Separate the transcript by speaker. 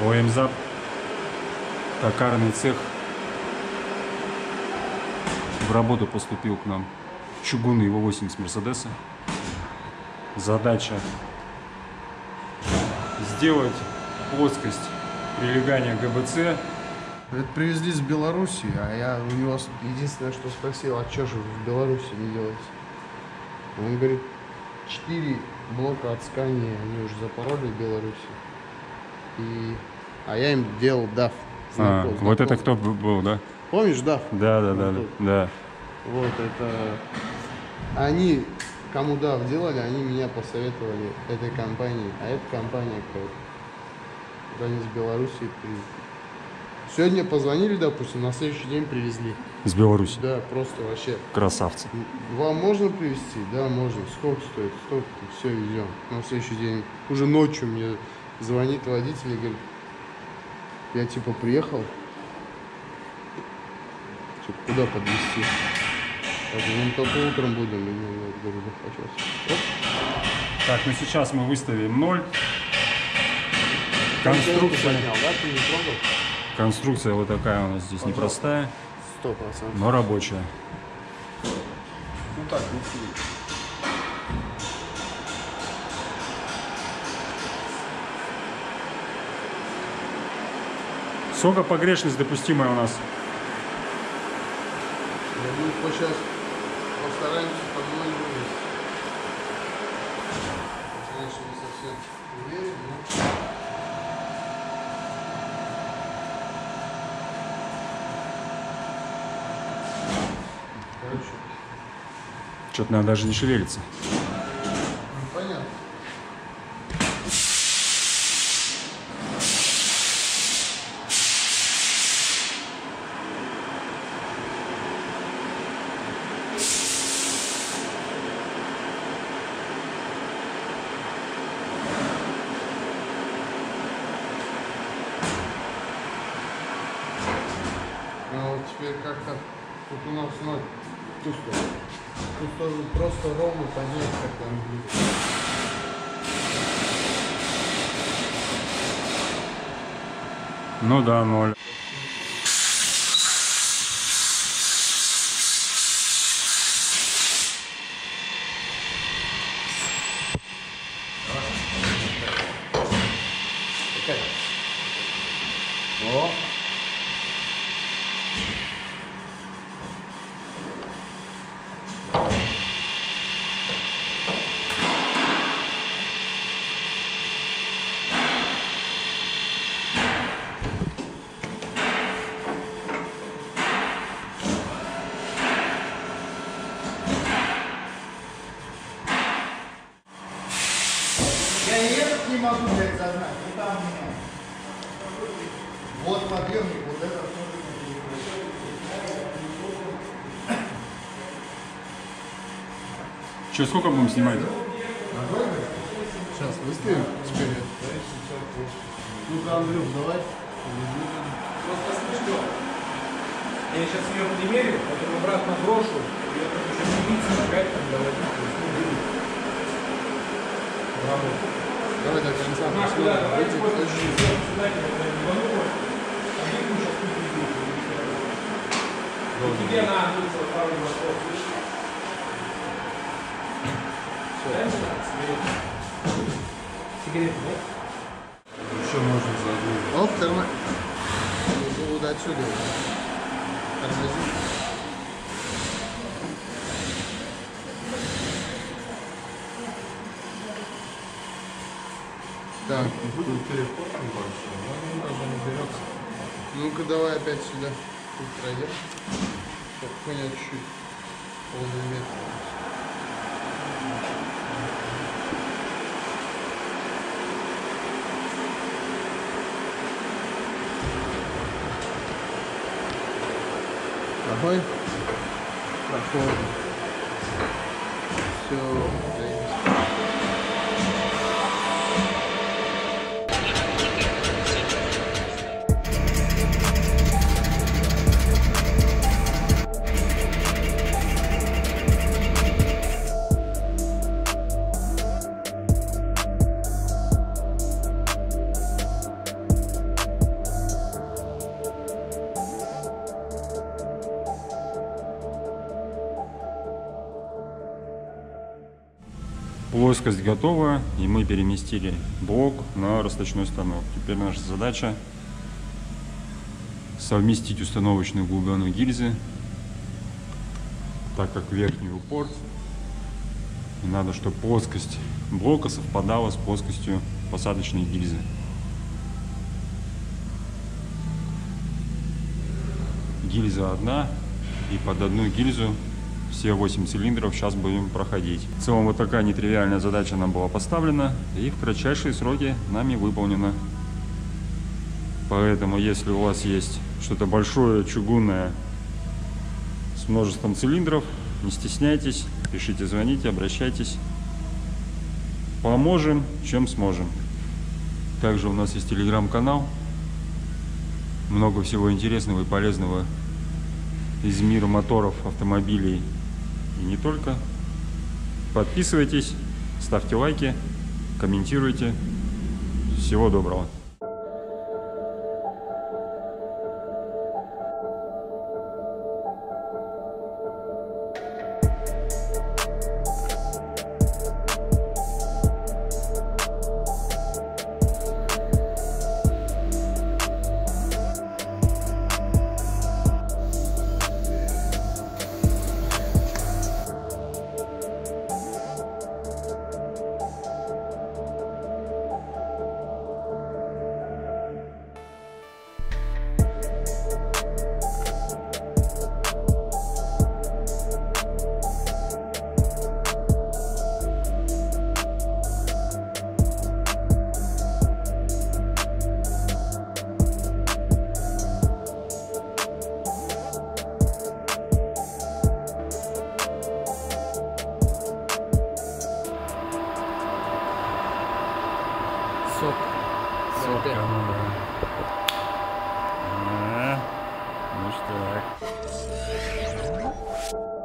Speaker 1: ОМЗАП, токарный цех. В работу поступил к нам чугунный ИВ-8 с Мерседеса. Задача сделать плоскость прилегания ГБЦ.
Speaker 2: Это привезли с Беларуси, а я у него единственное, что спросил, а что же в Беларуси не делается? Он говорит, 4 блока от Scania, они уже запороли в Беларуси. А я им делал DAF.
Speaker 1: Вот это кто был, да?
Speaker 2: Помнишь DAF?
Speaker 1: Да.
Speaker 2: Вот это... Они, кому DAF делали, они меня посоветовали этой компании. А эта компания какая-то. Вот они с Беларуси привезли. Сегодня позвонили, допустим, на следующий день привезли.
Speaker 1: С Беларуси?
Speaker 2: Да, просто вообще.
Speaker 1: Красавцы.
Speaker 2: Вам можно привезти? Да, можно. Сколько стоит? Столько, все, везем. На следующий день, уже ночью мне звонит водитель и говорит, я типа приехал, типа, куда подвезти? Я говорю, ну только утром будем. И я говорю, да, сейчас.
Speaker 1: Так, ну сейчас мы выставим 0. Конструкция.
Speaker 2: Поднял, да? Ты не трогал?
Speaker 1: Конструкция вот такая у нас здесь непростая,
Speaker 2: 100%.
Speaker 1: но рабочая.
Speaker 2: Ну так, не сильно.
Speaker 1: Сколько погрешность допустимая у нас?
Speaker 2: Я думаю, сейчас постараемся по 0 вывести. Конечно, не совсем уверен, но... Короче.
Speaker 1: Что-то надо даже не шевелиться.
Speaker 2: Ну, понятно. Ну вот теперь как-то тут у нас ноль. Ту сторону. Ту сторону просто ровно поднять, как там будет.
Speaker 1: Ну да, 0.
Speaker 2: О!
Speaker 3: Я и этот не могу взять загнать, ну там у меня. Вот подъемник, вот это все.
Speaker 1: Че, сколько будем снимать?
Speaker 2: Сейчас выставим спереди. Ну-ка, Андрюх, давай.
Speaker 3: Просто смешно. Я сейчас ее примерю, потом обратно брошу, и я только еще снимиться, опять там доводить.
Speaker 2: Давай до конца посмотрим.
Speaker 3: Тебе на улицу отправлю вопрос, слышишь? Сигареты, да?
Speaker 2: Еще можно заодно. Оп, тормози. Вот отсюда. Тормози. Так, тут телефон небольшой, но он даже не берется. Ну-ка, давай опять сюда. Тут пройдем. Чтобы понять чуть-чуть. Полный метр. Проходим? Проходим. Все.
Speaker 1: Плоскость готова, и мы переместили блок на расточной станок. Теперь наша задача совместить установочную глубину гильзы, так как верхний упор, и надо, чтобы плоскость блока совпадала с плоскостью посадочной гильзы. Гильза одна, и под одну гильзу все 8 цилиндров сейчас будем проходить. В целом вот такая нетривиальная задача нам была поставлена, и в кратчайшие сроки нами выполнена. Поэтому если у вас есть что-то большое, чугунное, с множеством цилиндров, не стесняйтесь, пишите, звоните, обращайтесь. Поможем, чем сможем. Также у нас есть телеграм-канал. Много всего интересного и полезного из мира моторов, автомобилей и не только. Подписывайтесь, ставьте лайки, комментируйте. Всего доброго.
Speaker 2: Сок.
Speaker 1: Сотка, ну да. Ну что так.